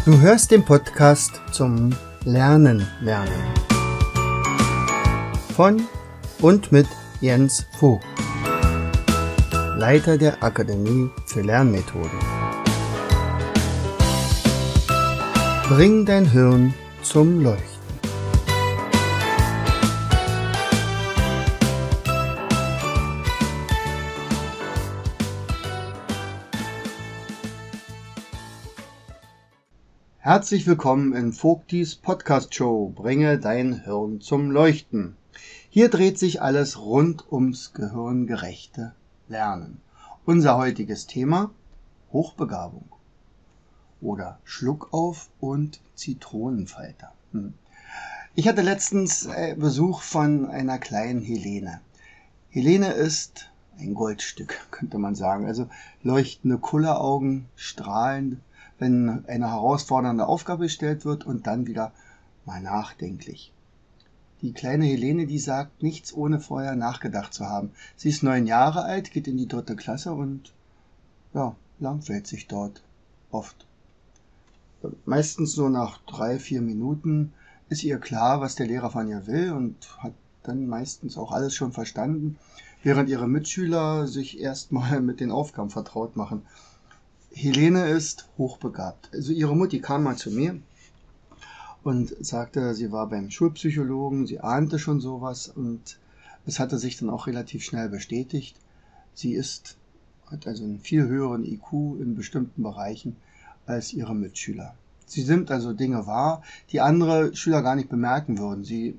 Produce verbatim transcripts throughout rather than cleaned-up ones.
Du hörst den Podcast zum Lernen lernen. Von und mit Jens Vogt, Leiter der Akademie für Lernmethoden. Bring dein Hirn zum Leuchten. Herzlich willkommen in Vogtis Podcast Show. Bringe dein Hirn zum Leuchten. Hier dreht sich alles rund ums gehirngerechte Lernen. Unser heutiges Thema: Hochbegabung oder Schluckauf und Zitronenfalter. Hm. Ich hatte letztens Besuch von einer kleinen Helene. Helene ist ein Goldstück, könnte man sagen. Also leuchtende Kulleraugen, strahlend, wenn eine herausfordernde Aufgabe gestellt wird, und dann wieder mal nachdenklich. Die kleine Helene, die sagt nichts, ohne vorher nachgedacht zu haben. Sie ist neun Jahre alt, geht in die dritte Klasse und ja, langweilt sich dort oft. Meistens so nach drei, vier Minuten ist ihr klar, was der Lehrer von ihr will, und hat dann meistens auch alles schon verstanden, während ihre Mitschüler sich erstmal mit den Aufgaben vertraut machen. Helene ist hochbegabt. Also ihre Mutti kam mal zu mir und sagte, sie war beim Schulpsychologen, sie ahnte schon sowas, und es hatte sich dann auch relativ schnell bestätigt. Sie ist, hat also einen viel höheren I Q in bestimmten Bereichen als ihre Mitschüler. Sie nimmt also Dinge wahr, die andere Schüler gar nicht bemerken würden. Sie,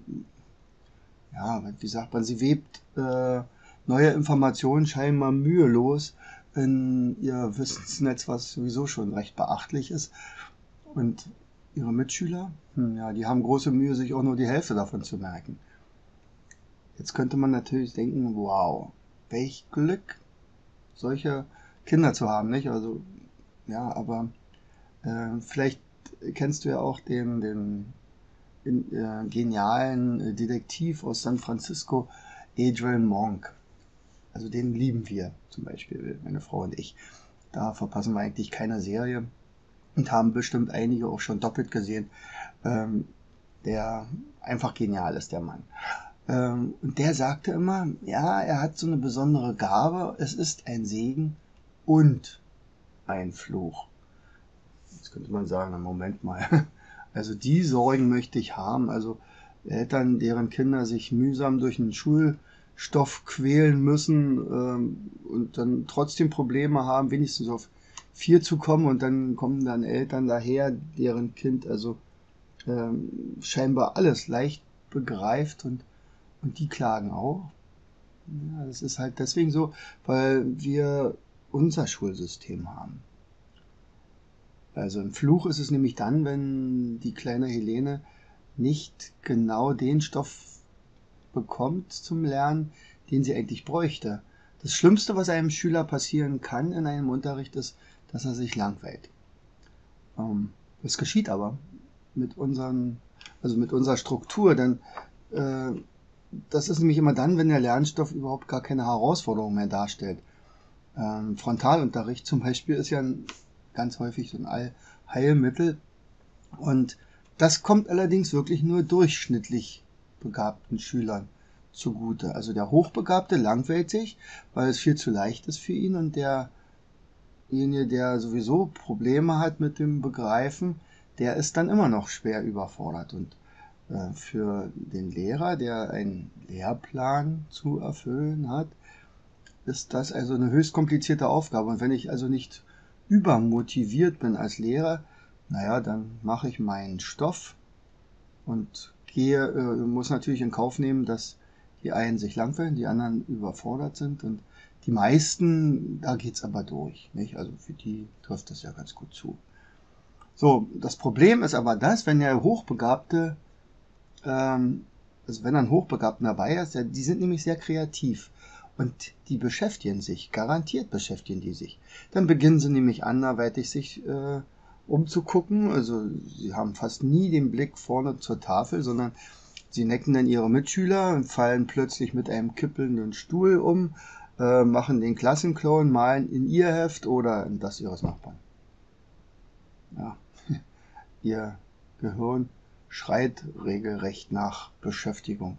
ja, wie sagt man, sie webt äh, neue Informationen scheinbar mühelos in ihr Wissensnetz, was sowieso schon recht beachtlich ist. Und ihre Mitschüler, hm, ja, die haben große Mühe, sich auch nur die Hälfte davon zu merken. Jetzt könnte man natürlich denken, wow, welch Glück, solche Kinder zu haben, nicht? Also, ja, aber äh, vielleicht kennst du ja auch den, den in, äh, genialen Detektiv aus San Francisco, Adrian Monk. Also den lieben wir zum Beispiel, meine Frau und ich. Da verpassen wir eigentlich keine Serie und haben bestimmt einige auch schon doppelt gesehen. Ähm, der einfach genial ist, der Mann. Ähm, und der sagte immer, ja, er hat so eine besondere Gabe. Es ist ein Segen und ein Fluch. Jetzt könnte man sagen, Moment mal. Also die Sorgen möchte ich haben. Also Eltern, deren Kinder sich mühsam durch einen Schul Stoff quälen müssen ähm, und dann trotzdem Probleme haben, wenigstens auf vier zu kommen, und dann kommen dann Eltern daher, deren Kind also ähm, scheinbar alles leicht begreift, und, und die klagen auch. Ja, das ist halt deswegen so, weil wir unser Schulsystem haben. Also ein Fluch ist es nämlich dann, wenn die kleine Helene nicht genau den Stoff bekommt zum Lernen, den sie eigentlich bräuchte. Das Schlimmste, was einem Schüler passieren kann in einem Unterricht, ist, dass er sich langweilt. Ähm, das geschieht aber mit unseren, also mit unserer Struktur, denn äh, das ist nämlich immer dann, wenn der Lernstoff überhaupt gar keine Herausforderung mehr darstellt. Ähm, Frontalunterricht zum Beispiel ist ja ein, ganz häufig so ein Allheilmittel, und das kommt allerdings wirklich nur durchschnittlich begabten Schülern zugute. Also der Hochbegabte langweilt sich, weil es viel zu leicht ist für ihn, und derjenige, der sowieso Probleme hat mit dem Begreifen, der ist dann immer noch schwer überfordert. Und äh, für den Lehrer, der einen Lehrplan zu erfüllen hat, ist das also eine höchst komplizierte Aufgabe. Und wenn ich also nicht übermotiviert bin als Lehrer, naja, dann mache ich meinen Stoff und gehe, äh, muss natürlich in Kauf nehmen, dass die einen sich langweilen, die anderen überfordert sind, und die meisten, da geht's aber durch, nicht? Also für die trifft das ja ganz gut zu. So, das Problem ist aber das, wenn der Hochbegabte, ähm, also wenn ein Hochbegabter dabei ist, ja, die sind nämlich sehr kreativ, und die beschäftigen sich, garantiert beschäftigen die sich. Dann beginnen sie nämlich anderweitig sich äh, umzugucken. Also sie haben fast nie den Blick vorne zur Tafel, sondern sie necken dann ihre Mitschüler und fallen plötzlich mit einem kippelnden Stuhl um, äh, machen den Klassenclown, malen in ihr Heft oder in das ihres Nachbarn. Ja. ihr Gehirn schreit regelrecht nach Beschäftigung.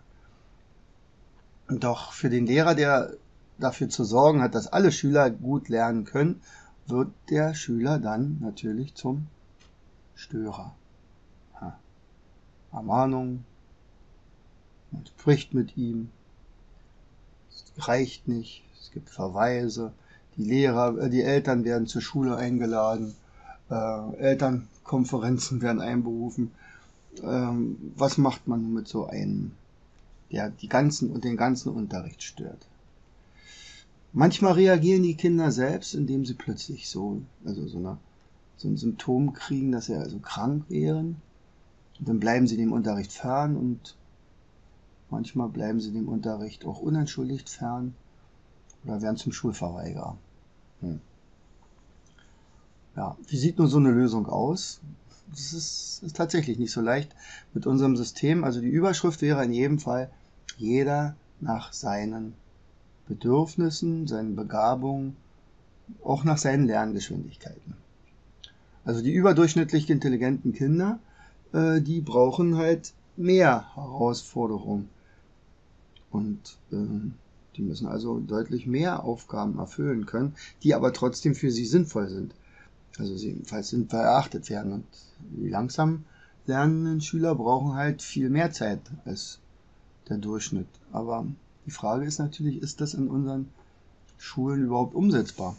Doch für den Lehrer, der dafür zu sorgen hat, dass alle Schüler gut lernen können, wird der Schüler dann natürlich zum Störer. Ja. Ermahnung, man spricht mit ihm, es reicht nicht, es gibt Verweise, die Lehrer, äh, die Eltern werden zur Schule eingeladen, äh, Elternkonferenzen werden einberufen. Ähm, was macht man mit so einem, der die ganzen und den ganzen Unterricht stört? Manchmal reagieren die Kinder selbst, indem sie plötzlich so, also so, eine, so ein Symptom kriegen, dass sie also krank wären. Und dann bleiben sie dem Unterricht fern und manchmal bleiben sie dem Unterricht auch unentschuldigt fern oder werden zum Schulverweigerer. Hm. Ja, wie sieht nun so eine Lösung aus? Das ist, ist tatsächlich nicht so leicht mit unserem System. Also die Überschrift wäre in jedem Fall jeder nach seinen Bedürfnissen, seinen Begabungen, auch nach seinen Lerngeschwindigkeiten. Also die überdurchschnittlich intelligenten Kinder, äh, die brauchen halt mehr Herausforderungen. Und äh, die müssen also deutlich mehr Aufgaben erfüllen können, die aber trotzdem für sie sinnvoll sind. Also sie ebenfalls sinnvoll erachtet werden. Und die langsam lernenden Schüler brauchen halt viel mehr Zeit als der Durchschnitt. Aber die Frage ist natürlich, ist das in unseren Schulen überhaupt umsetzbar?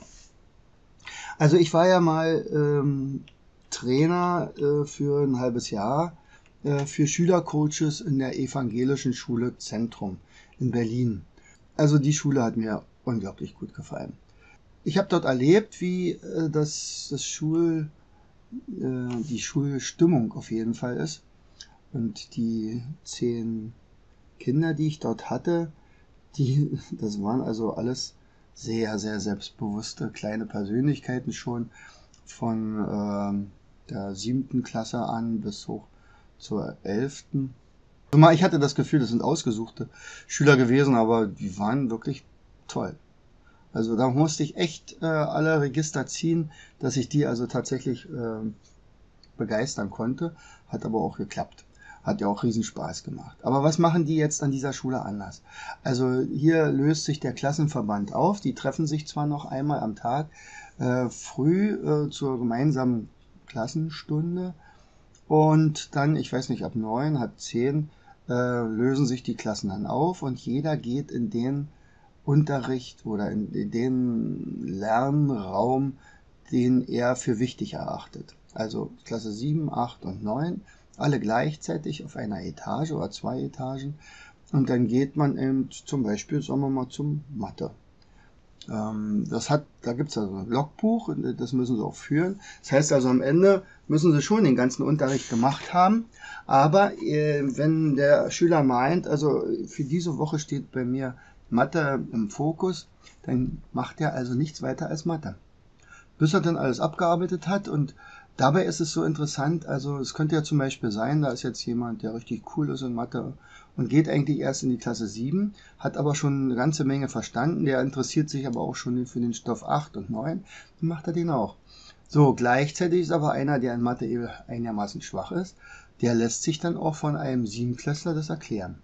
Also ich war ja mal ähm, Trainer äh, für ein halbes Jahr äh, für Schülercoaches in der Evangelischen Schule Zentrum in Berlin. Also die Schule hat mir unglaublich gut gefallen. Ich habe dort erlebt, wie äh, das, das Schul, äh, die Schulstimmung auf jeden Fall ist. Und die zehn Kinder, die ich dort hatte, die, das waren also alles sehr, sehr selbstbewusste kleine Persönlichkeiten schon von äh, der siebten Klasse an bis hoch zur elften. Also ich hatte das Gefühl, das sind ausgesuchte Schüler gewesen, aber die waren wirklich toll. Also da musste ich echt äh, alle Register ziehen, dass ich die also tatsächlich äh, begeistern konnte. Hat aber auch geklappt. Hat ja auch Riesenspaß gemacht. Aber was machen die jetzt an dieser Schule anders? Also hier löst sich der Klassenverband auf. Die treffen sich zwar noch einmal am Tag äh, früh äh, zur gemeinsamen Klassenstunde und dann, ich weiß nicht, ab neun, halb zehn äh, lösen sich die Klassen dann auf und jeder geht in den Unterricht oder in, in den Lernraum, den er für wichtig erachtet. Also Klasse sieben, acht und neun, alle gleichzeitig auf einer Etage oder zwei Etagen. Und dann geht man eben zum Beispiel, sagen wir mal, zum Mathe. Ähm, das hat, da gibt es also ein Logbuch, das müssen sie auch führen. Das heißt also, am Ende müssen sie schon den ganzen Unterricht gemacht haben. Aber äh, wenn der Schüler meint, also für diese Woche steht bei mir Mathe im Fokus, dann macht er also nichts weiter als Mathe. Bis er dann alles abgearbeitet hat. Und dabei ist es so interessant, also es könnte ja zum Beispiel sein, da ist jetzt jemand, der richtig cool ist in Mathe und geht eigentlich erst in die Klasse sieben, hat aber schon eine ganze Menge verstanden, der interessiert sich aber auch schon für den Stoff acht und neun, dann macht er den auch. So, gleichzeitig ist aber einer, der in Mathe einigermaßen schwach ist, der lässt sich dann auch von einem Siebenklässler das erklären.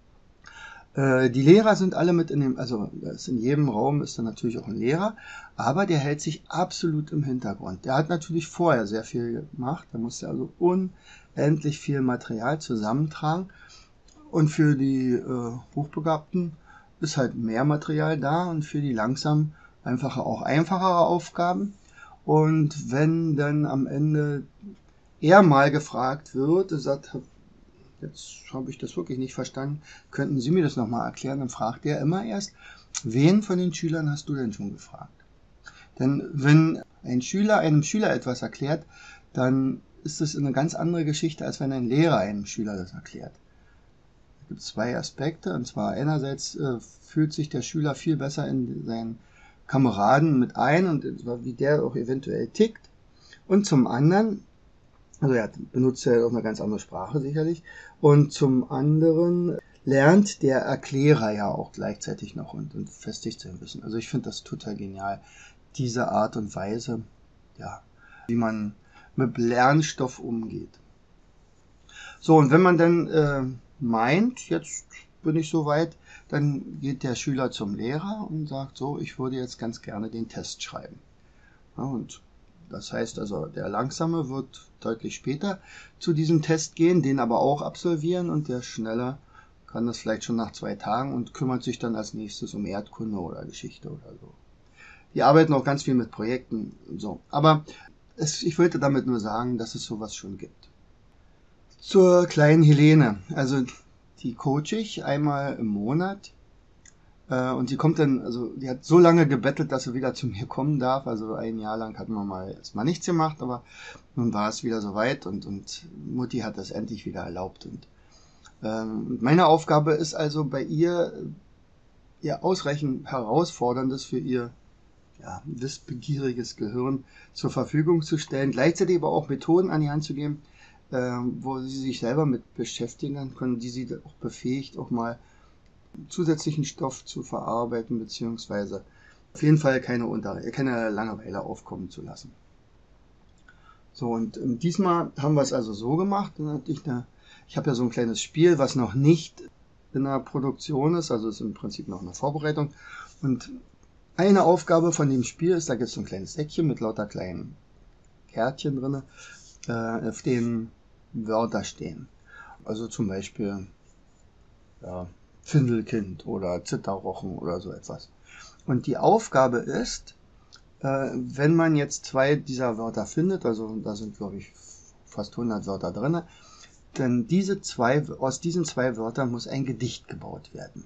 Die Lehrer sind alle mit in dem, also in jedem Raum ist dann natürlich auch ein Lehrer, aber der hält sich absolut im Hintergrund. Der hat natürlich vorher sehr viel gemacht, da musste also unendlich viel Material zusammentragen und für die äh, Hochbegabten ist halt mehr Material da und für die langsam einfache auch einfachere Aufgaben. Und wenn dann am Ende er mal gefragt wird, sagt, jetzt habe ich das wirklich nicht verstanden, könnten Sie mir das nochmal erklären? Dann fragt er immer erst, wen von den Schülern hast du denn schon gefragt? Denn wenn ein Schüler einem Schüler etwas erklärt, dann ist das eine ganz andere Geschichte, als wenn ein Lehrer einem Schüler das erklärt. Es gibt zwei Aspekte, und zwar einerseits äh, fühlt sich der Schüler viel besser in seinen Kameraden mit ein und wie der auch eventuell tickt. Und zum anderen, also er benutzt ja auch eine ganz andere Sprache sicherlich. Und zum anderen lernt der Erklärer ja auch gleichzeitig noch und, und festigt sein Wissen. Also ich finde das total genial, diese Art und Weise, ja, wie man mit Lernstoff umgeht. So, und wenn man dann äh, meint, jetzt bin ich soweit, dann geht der Schüler zum Lehrer und sagt so, ich würde jetzt ganz gerne den Test schreiben. Ja, und das heißt also, der Langsame wird deutlich später zu diesem Test gehen, den aber auch absolvieren, und der Schnelle kann das vielleicht schon nach zwei Tagen und kümmert sich dann als nächstes um Erdkunde oder Geschichte oder so. Die arbeiten auch ganz viel mit Projekten und so. Aber es, ich wollte damit nur sagen, dass es sowas schon gibt. Zur kleinen Helene. Also die coache ich einmal im Monat. Äh, und sie kommt dann, also die hat so lange gebettelt, dass sie wieder zu mir kommen darf. Also ein Jahr lang hatten wir mal erstmal nichts gemacht, aber nun war es wieder soweit und, und Mutti hat das endlich wieder erlaubt. Und ähm, meine Aufgabe ist also bei ihr, ihr ausreichend Herausforderndes für ihr ja, wissbegieriges Gehirn zur Verfügung zu stellen, gleichzeitig aber auch Methoden an die Hand zu geben, äh, wo sie sich selber mit beschäftigen können, die sie auch befähigt, auch mal zusätzlichen Stoff zu verarbeiten, beziehungsweise auf jeden Fall keine, Unter keine Langeweile aufkommen zu lassen. So, und ähm, diesmal haben wir es also so gemacht, ich, eine, ich habe ja so ein kleines Spiel, was noch nicht in der Produktion ist, also ist im Prinzip noch eine Vorbereitung, und eine Aufgabe von dem Spiel ist, da gibt es so ein kleines Säckchen mit lauter kleinen Kärtchen drin, äh, auf denen Wörter stehen. Also zum Beispiel ja, Findelkind oder Zitterrochen oder so etwas. Und die Aufgabe ist, äh, wenn man jetzt zwei dieser Wörter findet, also da sind glaube ich fast hundert Wörter drin, denn diese zwei, aus diesen zwei Wörtern muss ein Gedicht gebaut werden.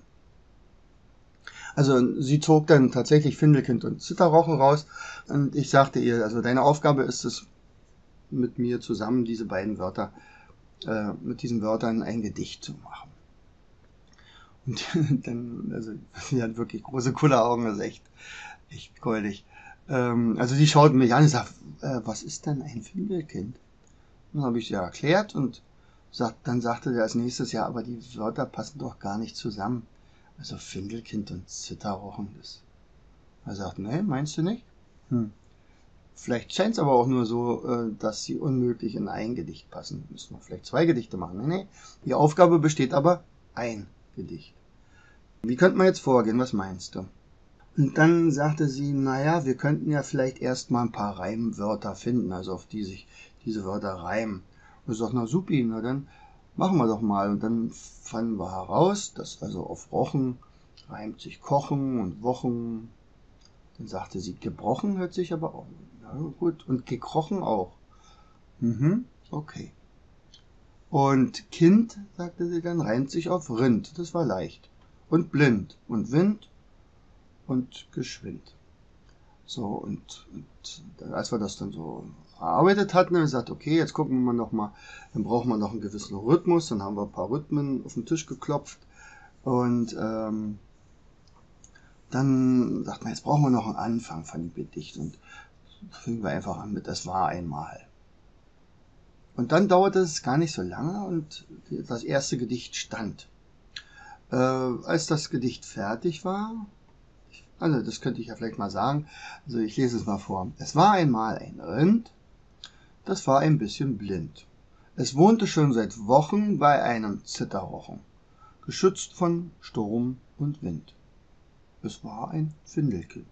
Also sie zog dann tatsächlich Findelkind und Zitterrochen raus und ich sagte ihr, also deine Aufgabe ist es, mit mir zusammen diese beiden Wörter, äh, mit diesen Wörtern ein Gedicht zu machen. Und dann, also sie hat wirklich große Kulleraugen, das ist echt, echt goldig. Ähm, also sie schaut mich an und sagt, äh, was ist denn ein Findelkind? Dann habe ich sie erklärt und sagt, dann sagte sie als nächstes, ja, aber die Wörter passen doch gar nicht zusammen. Also Findelkind und Zitterrochen, das. Er sagt, ne, meinst du nicht? Hm. Vielleicht scheint es aber auch nur so, dass sie unmöglich in ein Gedicht passen. Müssen wir vielleicht zwei Gedichte machen. Nee, nee. Die Aufgabe besteht aber ein Gedicht. Wie könnte man jetzt vorgehen? Was meinst du? Und dann sagte sie, naja, wir könnten ja vielleicht erstmal ein paar Reimwörter finden, also auf die sich diese Wörter reimen. Und ich sag, na supi, na dann machen wir doch mal. Und dann fanden wir heraus, dass also auf Rochen reimt sich Kochen und Wochen. Dann sagte sie, gebrochen hört sich aber auch. Ja, gut. Und gekrochen auch. Mhm, okay. Und Kind, sagte sie dann, reimt sich auf Rind. Das war leicht. Und blind. Und Wind. Und geschwind. So, und, und als wir das dann so erarbeitet hatten, haben wir gesagt, okay, jetzt gucken wir noch mal, dann brauchen wir noch einen gewissen Rhythmus, dann haben wir ein paar Rhythmen auf den Tisch geklopft und ähm, dann dachten wir, jetzt brauchen wir noch einen Anfang von dem Gedicht und fingen wir einfach an mit "Es war einmal". Und dann dauerte es gar nicht so lange und das erste Gedicht stand. Äh, als das Gedicht fertig war, also das könnte ich ja vielleicht mal sagen, also ich lese es mal vor. Es war einmal ein Rind, das war ein bisschen blind. Es wohnte schon seit Wochen bei einem Zitterrochen, geschützt von Sturm und Wind. Es war ein Findelkind.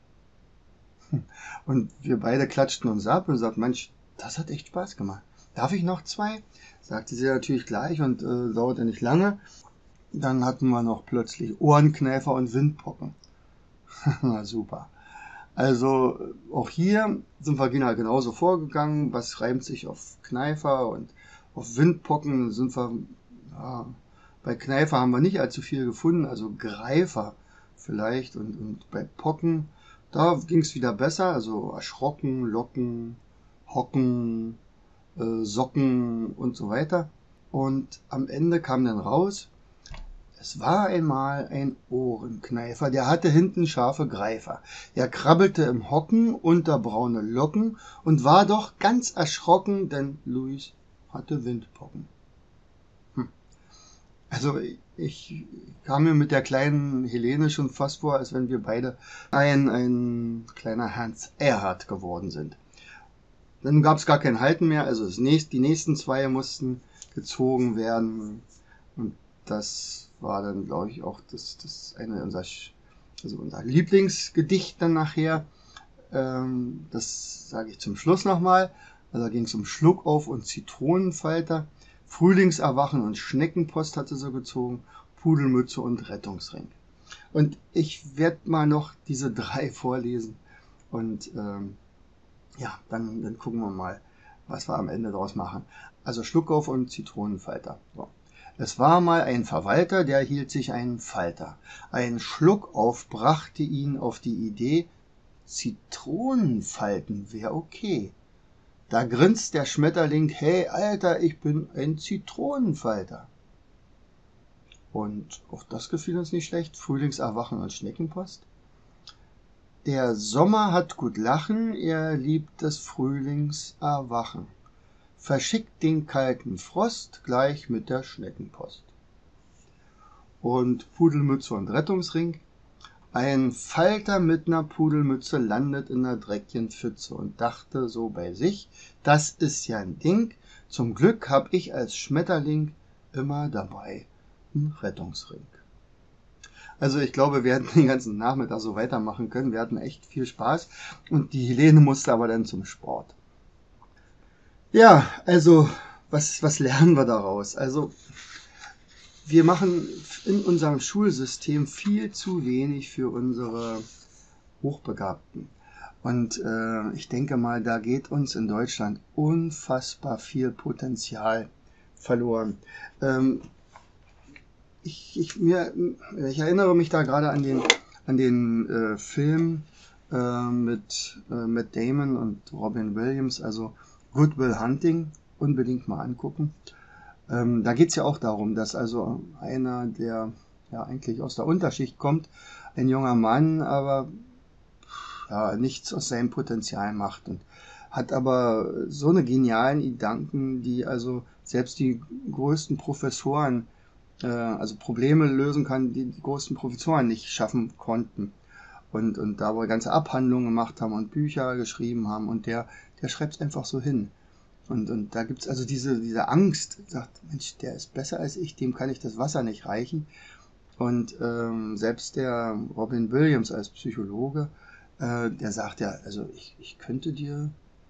Und wir beide klatschten uns ab und sagten, Mensch, das hat echt Spaß gemacht. Darf ich noch zwei? Sagte sie natürlich gleich und äh, dauerte nicht lange. Dann hatten wir noch plötzlich Ohrenkneifer und Windpocken. Na super. Also auch hier sind wir genauso vorgegangen. Was reimt sich auf Kneifer und auf Windpocken sind wir, ja, bei Kneifer haben wir nicht allzu viel gefunden, also Greifer vielleicht und, und bei Pocken, da ging es wieder besser, also erschrocken, locken, hocken, äh, Socken und so weiter. Und am Ende kam dann raus, es war einmal ein Ohrenkneifer, der hatte hinten scharfe Greifer. Er krabbelte im Hocken unter braune Locken und war doch ganz erschrocken, denn Luis hatte Windpocken. Hm. Also ich kam mir mit der kleinen Helene schon fast vor, als wenn wir beide ein, ein kleiner Hans Erhard geworden sind. dann gab es gar kein Halten mehr, also das nächste, die nächsten zwei mussten gezogen werden. Und das war dann, glaube ich, auch das, das eine unserer, also unser Lieblingsgedicht dann nachher. Ähm, das sage ich zum Schluss nochmal. Also da ging es um Schluckauf und Zitronenfalter, Frühlingserwachen und Schneckenpost hatte sie gezogen, Pudelmütze und Rettungsring. Und ich werde mal noch diese drei vorlesen und ähm, ja, dann, dann gucken wir mal, was wir am Ende daraus machen. Also Schluckauf und Zitronenfalter. So. Es war mal ein Verwalter, der hielt sich einen Falter. Ein Schluckauf brachte ihn auf die Idee, Zitronenfalten wär okay. Da grinst der Schmetterling, hey Alter, ich bin ein Zitronenfalter. Und auch das gefiel uns nicht schlecht, Frühlingserwachen und Schneckenpost. Der Sommer hat gut Lachen, er liebt des Frühlings Erwachen. Verschickt den kalten Frost gleich mit der Schneckenpost. Und Pudelmütze und Rettungsring. Ein Falter mit ner Pudelmütze landet in ner dreckigen Pfütze und dachte so bei sich, das ist ja ein Ding, zum Glück hab ich als Schmetterling immer dabei einen Rettungsring. Also ich glaube, wir hätten den ganzen Nachmittag so weitermachen können. Wir hatten echt viel Spaß und die Helene musste aber dann zum Sport. Ja, also was, was lernen wir daraus? Also wir machen in unserem Schulsystem viel zu wenig für unsere Hochbegabten. Und äh, ich denke mal, da geht uns in Deutschland unfassbar viel Potenzial verloren. Ähm, Ich, ich, mir, ich erinnere mich da gerade an den, an den äh, Film äh, mit äh, Matt Damon und Robin Williams, also Good Will Hunting, unbedingt mal angucken. Ähm, da geht es ja auch darum, dass also einer, der ja eigentlich aus der Unterschicht kommt, ein junger Mann, aber ja, nichts aus seinem Potenzial macht und hat aber so eine genialen Gedanken, die also selbst die größten Professoren also Probleme lösen kann, die die großen Professoren nicht schaffen konnten. Und, und da wir ganze Abhandlungen gemacht haben und Bücher geschrieben haben und der, der schreibt es einfach so hin. Und, und da gibt es also diese, diese Angst, sagt, Mensch, der ist besser als ich, dem kann ich das Wasser nicht reichen. Und ähm, selbst der Robin Williams als Psychologe, äh, der sagt ja, also ich, ich könnte dir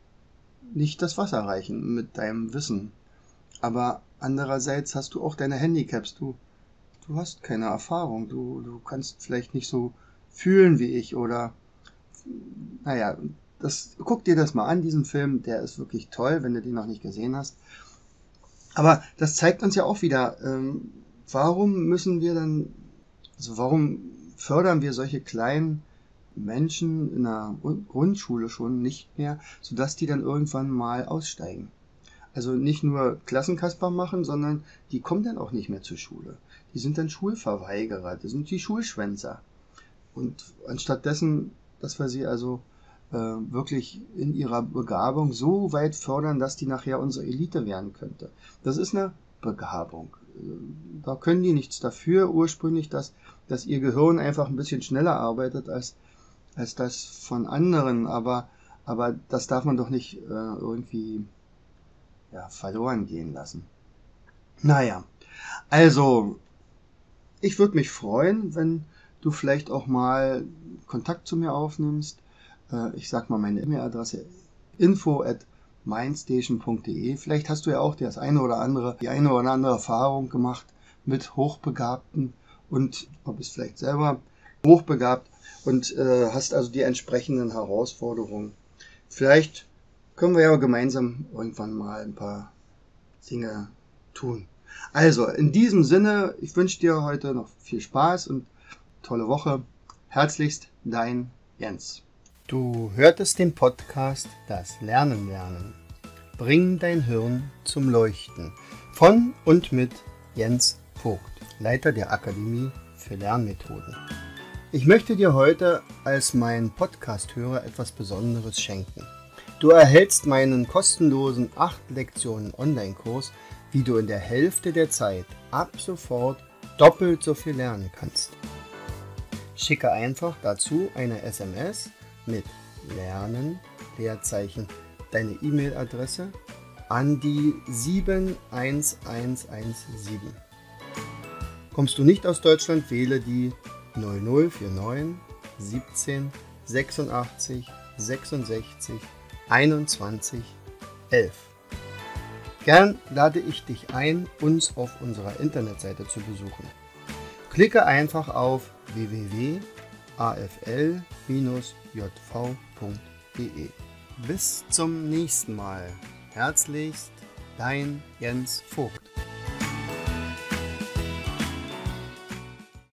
nicht das Wasser reichen mit deinem Wissen. Aber andererseits hast du auch deine Handicaps. Du, du hast keine Erfahrung. Du, du kannst vielleicht nicht so fühlen wie ich oder, naja, das, guck dir das mal an, diesen Film. Der ist wirklich toll, wenn du den noch nicht gesehen hast. Aber das zeigt uns ja auch wieder, ähm, warum müssen wir dann, also warum fördern wir solche kleinen Menschen in der Grundschule schon nicht mehr, sodass die dann irgendwann mal aussteigen. Also nicht nur Klassenkasper machen, sondern die kommen dann auch nicht mehr zur Schule. Die sind dann Schulverweigerer, das sind die Schulschwänzer. Und anstatt dessen, dass wir sie also äh, wirklich in ihrer Begabung so weit fördern, dass die nachher unsere Elite werden könnte. Das ist eine Begabung. Da können die nichts dafür ursprünglich, dass, dass ihr Gehirn einfach ein bisschen schneller arbeitet als, als das von anderen. Aber, aber das darf man doch nicht äh, irgendwie ja, verloren gehen lassen. Naja, also ich würde mich freuen, wenn du vielleicht auch mal Kontakt zu mir aufnimmst. Äh, ich sag mal meine E-Mail-Adresse info at mindstation punkt de. Vielleicht hast du ja auch das eine oder andere, die eine oder andere Erfahrung gemacht mit Hochbegabten und bist vielleicht selber hochbegabt und äh, hast also die entsprechenden Herausforderungen. Vielleicht können wir ja gemeinsam irgendwann mal ein paar Dinge tun. Also, in diesem Sinne, ich wünsche dir heute noch viel Spaß und tolle Woche. Herzlichst, dein Jens. Du hörtest den Podcast Das Lernen lernen. Bring dein Hirn zum Leuchten. Von und mit Jens Vogt, Leiter der Akademie für Lernmethoden. Ich möchte dir heute als mein Podcast-Hörer etwas Besonderes schenken. Du erhältst meinen kostenlosen acht Lektionen Online-Kurs, wie du in der Hälfte der Zeit ab sofort doppelt so viel lernen kannst. Schicke einfach dazu eine S M S mit Lernen, Leerzeichen deine E-Mail-Adresse an die sieben eins eins eins sieben. Kommst du nicht aus Deutschland, wähle die null null vier neun siebzehn sechsundachtzig sechsundsechzig einundzwanzig elf. Gern lade ich dich ein, uns auf unserer Internetseite zu besuchen. Klicke einfach auf w w w punkt a f l bindestrich j v punkt d e. Bis zum nächsten Mal. Herzlichst, dein Jens Vogt.